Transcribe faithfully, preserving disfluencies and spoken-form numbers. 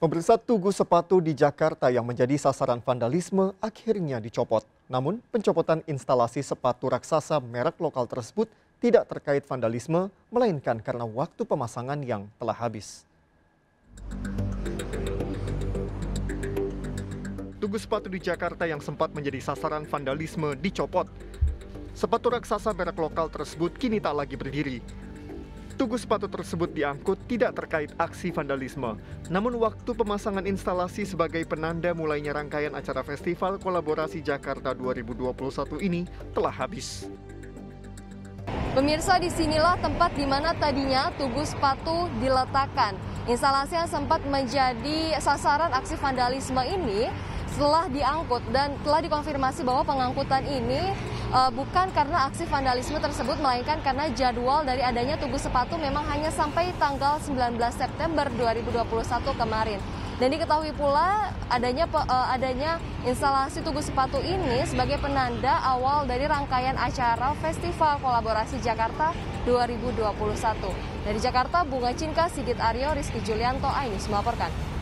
Pemirsa, tugu sepatu di Jakarta yang menjadi sasaran vandalisme akhirnya dicopot. Namun, pencopotan instalasi sepatu raksasa merek lokal tersebut tidak terkait vandalisme, melainkan karena waktu pemasangan yang telah habis. Tugu sepatu di Jakarta yang sempat menjadi sasaran vandalisme dicopot. Sepatu raksasa merek lokal tersebut kini tak lagi berdiri. Tugu sepatu tersebut diangkut tidak terkait aksi vandalisme. Namun waktu pemasangan instalasi sebagai penanda mulainya rangkaian acara Festival Kolaborasi Jakarta dua ribu dua puluh satu ini telah habis. Pemirsa, disinilah tempat di mana tadinya tugu sepatu diletakkan. Instalasi yang sempat menjadi sasaran aksi vandalisme ini setelah diangkut dan telah dikonfirmasi bahwa pengangkutan ini uh, bukan karena aksi vandalisme tersebut, melainkan karena jadwal dari adanya tugu sepatu memang hanya sampai tanggal sembilan belas September dua ribu dua puluh satu kemarin. Dan diketahui pula adanya uh, adanya instalasi tugu sepatu ini sebagai penanda awal dari rangkaian acara Festival Kolaborasi Jakarta dua ribu dua puluh satu. Dari Jakarta, Bunga Cinka, Sigit Aryo, Rizky Julianto, Ainus melaporkan.